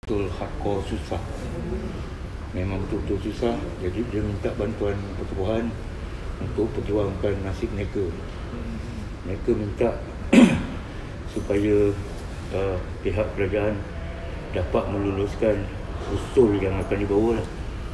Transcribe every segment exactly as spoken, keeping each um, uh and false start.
betul-betul hardcore susah. Memang betul-betul susah. Jadi dia minta bantuan pertubuhan untuk perjuangkan nasib mereka. Mereka minta supaya uh, pihak kerajaan dapat meluluskan usul yang akan dibawa lah.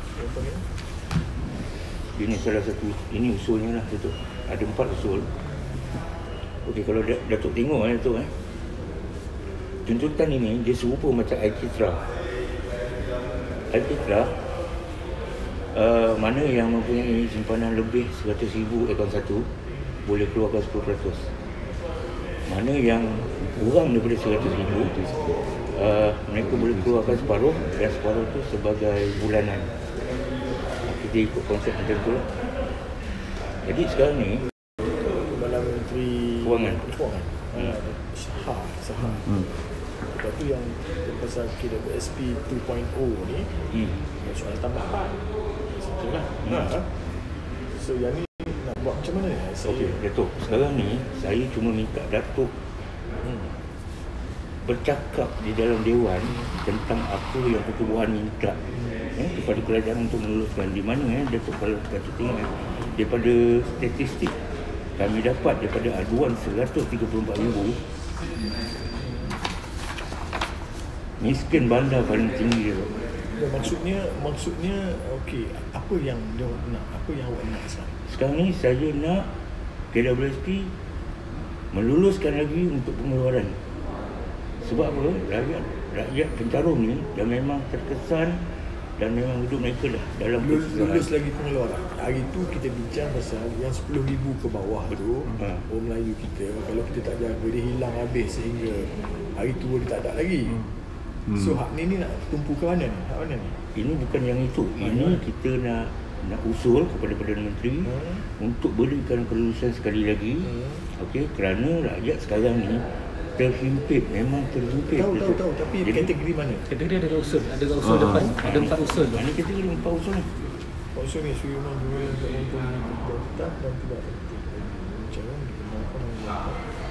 Ini salah satu, ini usulnya lah Datuk. Ada empat usul. Okey, kalau Datuk tengok eh Datuk eh. Tuntutan ini dia serupa macam Al-Qitra. Al-Qitra uh, mana yang mempunyai simpanan lebih seratus ribu akaun satu boleh keluarkan sepuluh peratus. Mana yang kurang daripada seratus ribu uh, mereka boleh keluarkan separuh, dan separuh tu sebagai bulanan. Kita ikut konsep macam tu lah. Jadi sekarang ni Kepala Menteri Kewangan, Kewangan hmm. Sahar Sahar hmm. Lepas tu yang pasal K W S P dua titik kosong ni hmm. soalan tambahan betul lah. hmm. ha. So yang ni nak buat macam mana? Okey, Datuk, sekarang ni saya cuma minta Datuk hmm. bercakap di dalam Dewan tentang apa yang pertubuhan minta hmm. eh, kepada kerajaan untuk meluluskan. Di mana eh, Datuk, kalau Datuk tengok eh, daripada statistik kami dapat daripada aduan seratus tiga puluh empat ribu, miskin bandar paling tinggi dia. Ya, maksudnya maksudnya okey, apa yang dia nak, apa yang awak nak sekarang? Sekarang ni saya nak K W S P meluluskan lagi untuk pengeluaran. Sebab apa? Rakyat rakyat pencarum ni dah memang terkesan dan memang hidup mereka dah dalam lulus, lulus lagi pengeluaran. Hari tu kita bincang pasal yang sepuluh ribu ke bawah tu, ha. Orang Melayu kita, kalau kita tak jaga dia hilang habis sehingga hari tu dia tak ada lagi. Hmm. So hak ni ni nak tumpu ke mana ni? Hak mana ni? Ini bukan yang itu. Ini ha. kita nak nak usul kepada Perdana Menteri hmm. untuk berikan kelulusan sekali lagi. Hmm. Okey, kerana rakyat sekarang ni terhimpit, memang terhimpit. Tahu, tahu, tahu. Tapi jadi, kategori mana? Kategori ada usul, ada usul uh, depan, uh, ada empat usul. Ini kategori empat usul ni. Empat usul ni, suri rumah dua yang tak mampu tetap dan tidak penting. Macam mana? Kenapa nak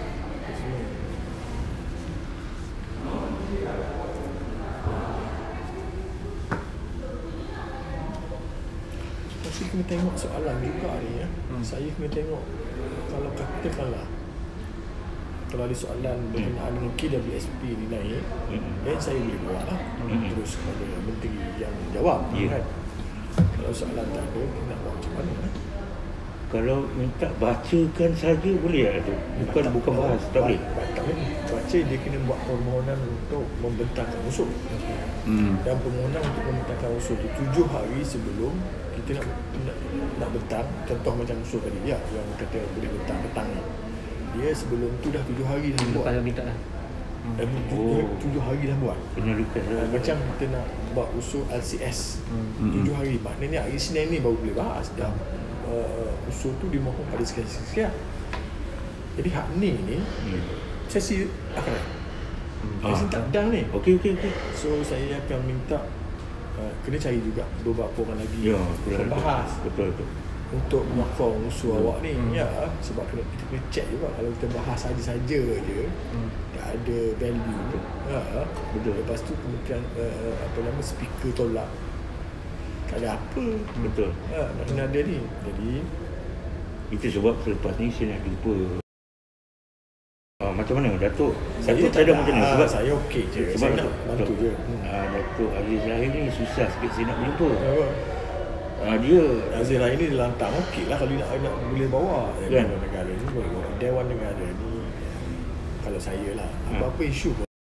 Pasti kena tengok soalan juga ni ya. Hmm. Saya kena tengok kalau katakanlah kalau ada soalan berkenaan dengan K W S P ni naik, hmm. dan saya boleh buat lah hmm. terus kepada menteri yang jawab, yeah. kan? Kalau soalan tak ada, nak buat macam mana? Eh? Kalau minta bacakan saja boleh tak tu? Bukan baca, bukan bahas, tak boleh. Baca dia kena buat permohonan untuk membentangkan usul. Hmm. Dan permohonan untuk membentangkan usul tu tujuh hari sebelum kita nak nak, nak bentang. Contoh macam usul tadi ya, yang kata boleh bentang petang ni. Dia sebelum tu dah tujuh hari dah buat. Kalau minta lah. Dan oh. tujuh hari dah buat. Kena lupa. Uh, macam kita nak buat usul L C S hmm. tujuh hari. Maknanya hari Senin ni baru boleh bahas. Dan uh, usul tu dimohon pada sekian-sekian. Jadi hak ni ni hmm. sesi akhirat. Hmm. Sesi tak dang ni. Okey okey okey. So saya akan minta uh, kena cari juga beberapa orang lagi ya, yang bahas. Betul betul. Untuk menyokong usul hmm. awak ni hmm. ya, sebab kena, kita kena check juga. Kalau kita bahas saja-saja je hmm. tak ada value ya, betul. Lepas tu kemudian uh, apa nama speaker tolak, tak ada apa, betul ya, nak kena ada ni. Jadi itu sebab selepas ni saya nak jumpa uh, macam mana Datuk? Saya Datuk tak ada macam mana? Sebab saya okey je, sebab saya nak bantu je. hmm. uh, Datuk Aziz Rahim ni susah sikit saya nak jumpa. Ya, Uh, dia Aziz Rahim ni dia lantang okey lah kalau nak, nak boleh bawa kan? Dewan Negara ni boleh bawa. Dewan Negara ni kalau saya lah apa-apa hmm. isu pun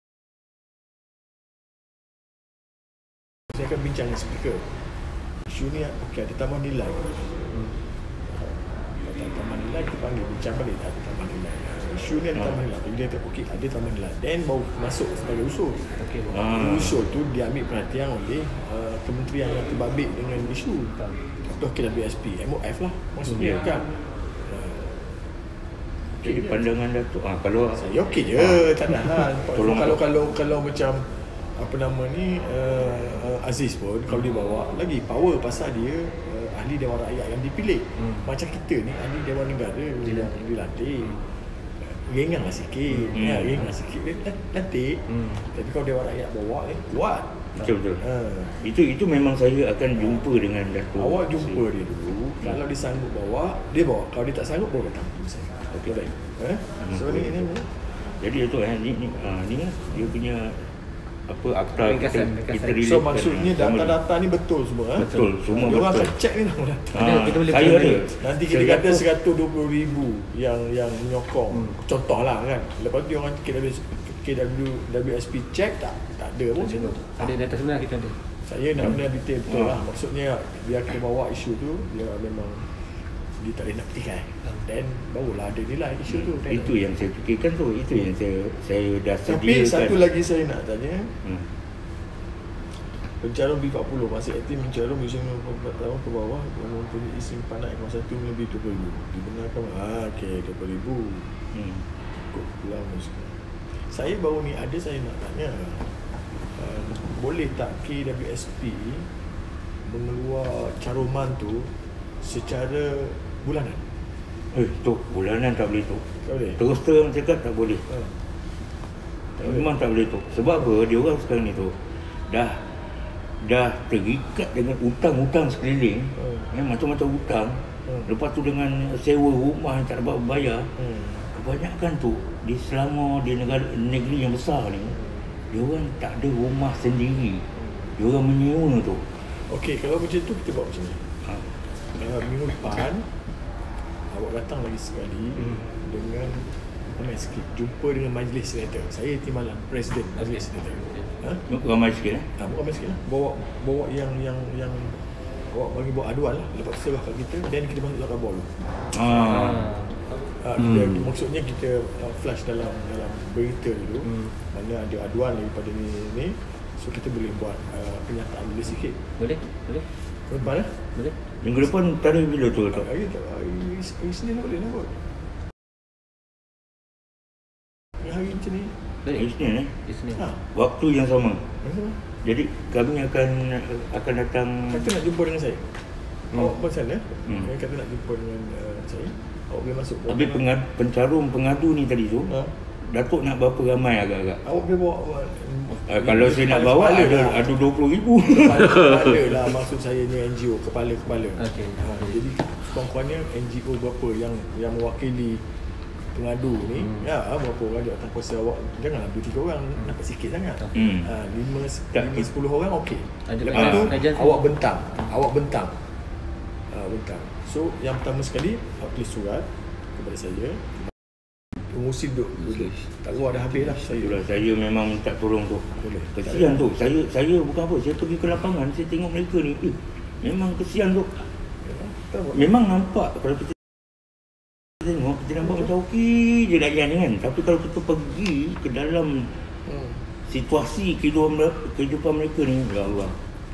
saya akan bincang dengan speaker. Isu ni okey ada tambah nilai hmm. kalau tak tambah nilai kita panggil bincang balik ada tambah nilai. Isu ni ada tambah nilai. Bila dia kata okey ada tambah nilai, then baru masuk sebagai usul. Okey. Ah. Usul tu diambil perhatian oleh uh, kementerian yang terbabit dengan isu. Contoh K W S P, M O F lah maksudnya yeah. kan. Uh, jadi okay, pandangan Datuk ah kalau saya okey je, ah. tak ada hal. Tolong kalau kalau kalau macam apa nama ni uh, uh, Aziz pun hmm. kalau dia bawa lagi power pasal dia uh, ahli Dewan Rakyat yang dipilih. Hmm. Macam kita ni ahli Dewan Negara yang dilantik. Hmm. ringan lah sikit. Hmm. Ya, ringan sikit. Dia nanti. Hmm. Tapi kalau dia rakyat bawa ni, kuat. Betul-betul. Ha. Itu itu memang saya akan jumpa dengan Datuk. Awak jumpa dia dulu. Kalau dia sanggup bawa, dia bawa. Kalau dia tak sanggup, bawa datang. Okey. Baik. Eh? So ni ni Jadi Datuk eh, ni ni, ah, ni lah dia punya apa akta kita, Ringkasan, kita ringkasan. relate. So maksudnya data-data ni betul semua. Eh? Betul, semua Dia orang betul. akan check ni tau. Ah, Kita boleh saya claim ada. ni. Nanti kita kata seratus dua puluh ribu yang yang menyokong. Hmm. Contohlah kan. Lepas tu dia orang K W K W W S P check tak tak ada pun macam tu. Ada data sebenar kita ada. Saya nak benda detail betul Ah. lah. Maksudnya biar kita bawa isu tu, dia memang dia tak boleh nak petikai. Dan barulah ada nilai isu tu. Then Itu yang saya fikirkan tu, itu yang saya saya dah Tapi sediakan. satu lagi saya nak tanya, Hmm. pencarum B empat puluh masih aktif pencarum usia lima puluh empat tahun ke bawah yang mempunyai simpanan akaun satu lebih dua puluh ribu. Dibenarkan? Ah, okey, dua puluh ribu. Hmm. Cukup pulang musim. Saya baru ni ada saya nak tanya. Uh, boleh tak K W S P mengeluar caruman tu secara bulanan? Eh, tu bulanan tak boleh tu. Tak boleh? Terus terang cakap tak boleh. Ha. Memang tak boleh tu. Sebab apa? Dia orang sekarang ni tu dah dah terikat dengan hutang-hutang sekeliling. Hmm. Eh, macam-macam hutang. Hmm. Lepas tu dengan sewa rumah yang tak dapat bayar. Hmm. Kebanyakan tu di Selangor, di negara negeri yang besar ni, dia orang tak ada rumah sendiri. Dia orang menyewa tu. Okey, kalau macam tu kita buat macam ni. Ha. Uh, minggu depan awak datang lagi sekali Hmm. dengan ramai sikit jumpa dengan majlis senator. Saya timbalan presiden majlis senator. Ha? Ramai sikit eh. Ha, bukan ramai sikit lah. Bawa bawa yang yang yang awak bagi buat aduan lah. Lepas tu serah kat kita, then kita masuk dalam bol. Ha. Ha, kita, maksudnya kita uh, flash dalam dalam berita dulu. Hmm. Mana ada aduan daripada ni ni. So kita boleh buat uh, kenyataan boleh sikit. Boleh? Boleh? Depan lah. Boleh? Minggu depan tarikh bila tu tu? Hari tak hari, hari Senin boleh lah kot. Hari macam ni. Boleh? Isnin eh. Di sini. Ha. Waktu yang sama. Macam mana? Jadi kami akan akan datang. Kata nak jumpa dengan saya. Hmm. Awak pun sana. Hmm. Hmm. Kata nak jumpa dengan uh, saya. Awak boleh masuk. Habis pengadu, pencarum pengadu ni tadi tu, Ha. Datuk nak berapa ramai agak-agak? Awak boleh bawa awak. Uh, kalau saya nak bawa kepala ada lah. ada dua puluh ribu. Kepala lah maksud saya ni N G O kepala-kepala. Okey. Ha, jadi kurang-kurangnya N G O berapa yang yang mewakili pengadu ni, hmm. ya berapa orang dia atas kuasa awak, janganlah dua tiga orang, nampak sikit sangat. Hmm. Ha, lima Tak. lima sepuluh orang okey. Ada Lepas tu kajian- awak bentang, awak bentang. Ha, bentang. So yang pertama sekali awak tulis surat kepada saya. Pengusi duduk duduk. Tak tahu dah habis lah saya. Itulah saya memang minta tolong tu. Boleh. Kesian tu. Saya saya bukan apa, saya pergi ke lapangan, saya tengok mereka ni. Eh, memang kesian tu. Tak apa. Memang nampak kalau kita tengok, kita nampak macam okey je layan kan. Tapi kalau kita pergi ke dalam Hmm. situasi kehidupan mereka, kehidupan mereka ni, ya Allah.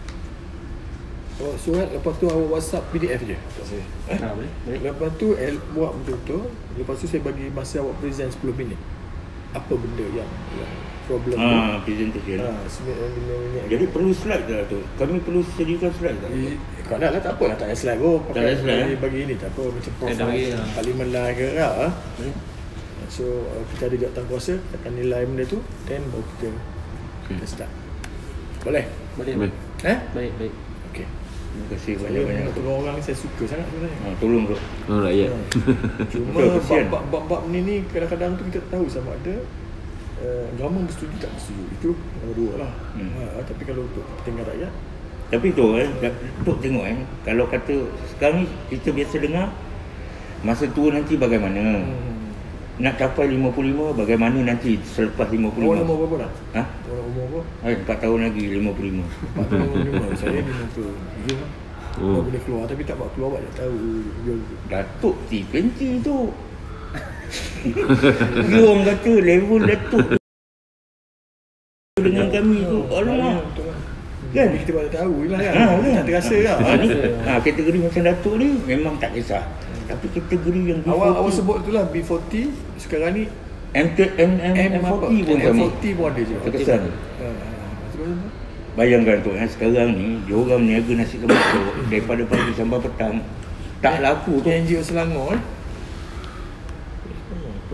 Awak surat, lepas tu awak WhatsApp P D F je kat saya. Eh? Ha, boleh? Boleh? Lepas tu el, buat betul-betul. Lepas tu saya bagi masa awak present sepuluh minit. Apa benda yang, yang problem Ha, presentation. tu? Ha, sembilan lima minit. Jadi perlu slide tak tu? Kami perlu sediakan slide tak? Eh, kau dah lah tak apa lah, tak payah slide pun. Tak payah slide, bagi, eh? bagi ini tak apa macam Eh, dah bagi, profile ha. parlimen lah ke tak ha? Boleh? So uh, kita ada jawatan kuasa, kita akan nilai benda tu, then baru kita kita start. Boleh? Boleh? Boleh. Eh? Baik, baik. Okey. Terima kasih Saya banyak-banyak. nak tolong orang ni saya suka sangat sebenarnya. Ha, tolong bro. Oh rakyat. Cuma Betul, kesian. bab-bab ni ni kadang-kadang tu kita tak tahu sama ada uh, government bersetuju tak bersetuju. Itu nombor dua lah. Hmm. Ha, tapi kalau untuk kepentingan rakyat, Tapi tu eh, Tok tengok eh, kalau kata sekarang ni kita biasa dengar masa tua nanti bagaimana. hmm. Nak capai lima puluh lima bagaimana nanti selepas lima puluh Awak lima. nombor berapa dah? Ha? Awak umur berapa? Eh, empat tahun lagi lima puluh lima. empat puluh lima. Saya lima puluh. Ya. Oh. Oh. Boleh keluar tapi tak buat keluar awak tak tahu. Dia Datuk T dua puluh tu. Dia orang kata level Datuk dengan kami tu. Alamak. betul lah. Kan? Jadi kita baru tahu je lah kan. Ha, kan? Tak terasa lah. Ha, ni, ha, kategori macam Datuk ni memang tak kisah. Tapi kategori yang B Awak awak empat puluh, sebut tu lah B empat puluh sekarang ni M M M M apa? M empat puluh pun M sama. empat puluh pun ada je. Terkesan. Ha, ha. Sebab tu. Bayangkan tu eh, sekarang ni dia orang meniaga nasi kemasuk daripada pagi sampai petang. Tak laku tu. N G O Selangor eh.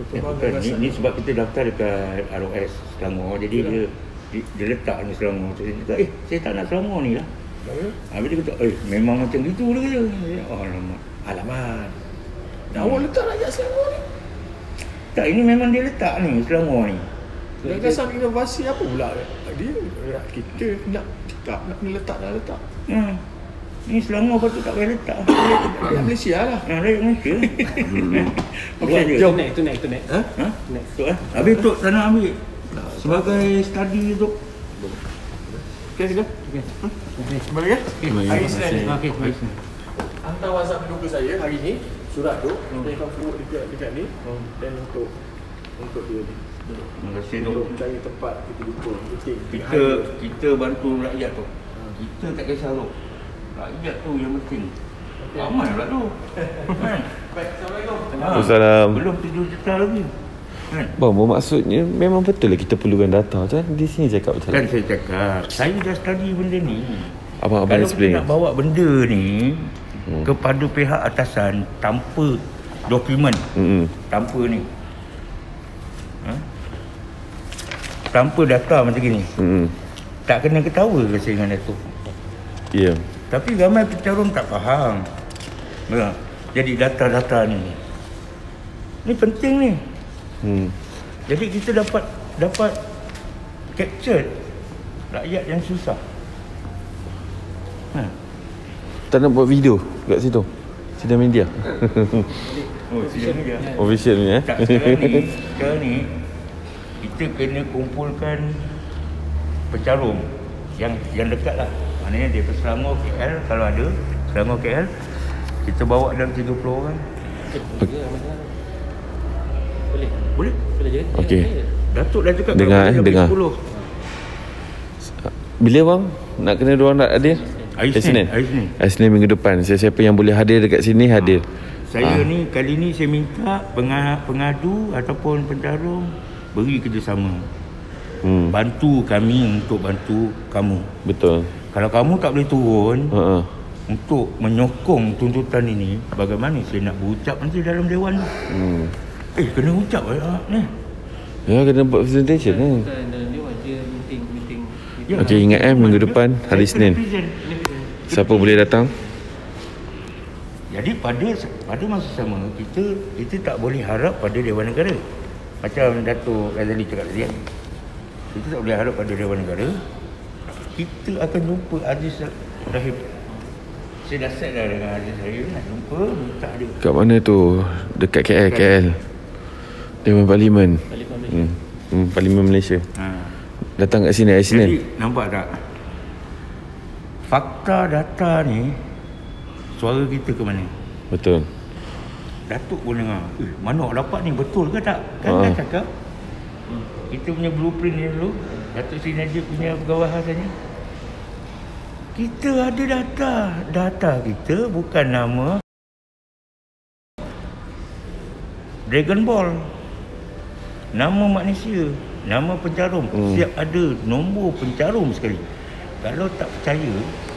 Ya, bukan. Ni, ni sebab kita daftar dekat R O S Selangor. Jadi dia, dia dia letak ni Selangor. So, dia kata, eh saya tak nak Selangor ni lah. Habis dia kata, eh memang macam gitu dia kata. Oh, alamak. Alamak. Dah awak letak rakyat Selangor ni. Tak, ini memang dia letak ni Selangor ni. Gagasan inovasi apa pula dia? Kita nak cakap nak kena letak dah letak. Ha. Ni Selangor patut tak payah letak. Rakyat Malaysia lah. Ha, rakyat Malaysia. Okey, je. jom. Itu next, itu next, itu next. Ha? Ha? Next. Tok eh. Habis Tok tak nak ambil sebagai study tu. Okey, sila. Okey. Okey. Kembali kan? Hari Isnin ni. Okey, baik. Hantar WhatsApp penduduk saya hari ni, surat tu, dia akan forward dekat dekat ni dan untuk untuk dia ni. Terima kasih Untuk Tok. mencari tempat kita dukung. Penting. Kita kita bantu rakyat tu. Kita tak kisah tu. Rakyat tu yang penting. Ramai pula tu. Kan? Baik, Assalamualaikum. Ha, Salam. Belum tujuh juta lagi. Kan? Bang, bermaksudnya memang betul lah kita perlukan data tu kan? Di sini cakap macam Kan mana? saya cakap, saya dah study benda ni. Abang-abang Kalau explain. kita nak bawa benda ni Hmm. kepada pihak atasan tanpa dokumen, Hmm. tanpa ni. Ha? Tanpa data macam gini. Hmm. Tak kena ketawa ke saya dengan Datuk? Ya. Yeah. Tapi ramai pecarum tak faham. Ya. Jadi data-data ni. Ni penting ni. Hmm. Jadi kita dapat dapat capture rakyat yang susah. Ha. Tak nak buat video kat situ. Sidang media. Oh, sidang media. Official ni eh. Tak, sekarang ni, sekarang ni kita kena kumpulkan pecarum yang yang dekat lah. Maknanya dia Selangor K L kalau ada, Selangor K L kita bawa dalam tiga puluh orang. Boleh. Boleh? Boleh je. Okey. Datuk dah cakap Dengar, kalau eh, boleh dengar. sepuluh. Bila bang nak kena diorang nak hadir? Hari Eh, Isnin, hari Isnin. Hari Isnin minggu depan. Siapa-siapa yang boleh hadir dekat sini hadir. Saya Ah. ni kali ni saya minta penga- pengadu ataupun pencarum beri kerjasama. Hmm. Bantu kami untuk bantu kamu. Betul. Kalau kamu tak boleh turun Ha ah. untuk menyokong tuntutan ini, bagaimana saya nak berucap nanti dalam dewan tu? Hmm. Eh, kena ucap lah ni. Ya, kena buat presentation eh. Bukan dalam dia dia meeting meeting. Ya. Okey, ingat eh minggu depan hari Saya kena Isnin. present. Siapa boleh datang? Jadi pada pada masa sama kita kita tak boleh harap pada Dewan Negara. Macam Datuk Razali cakap tadi kan. Kita tak boleh harap pada Dewan Negara. Kita akan jumpa Aziz Rahim. Saya dah set dah dengan Aziz Rahim nak jumpa minta dia. Kat mana tu? Dekat K L, K L. Dewan Parlimen. Balik Malaysia. Hmm. Hmm, Parlimen Malaysia. Ha. Datang kat sini hari Jadi Isnin. nampak tak? Fakta data ni suara kita ke mana? Betul. Datuk pun dengar. Eh, mana awak dapat ni betul ke tak? Kan Ah. kan cakap. Kita punya blueprint ni dulu, Datuk Seri Najib punya pergawasannya. Kita ada data. Data kita bukan nama Dragon Ball. Nama manusia, nama pencarum. Hmm. Siap ada nombor pencarum sekali. Kalau tak percaya,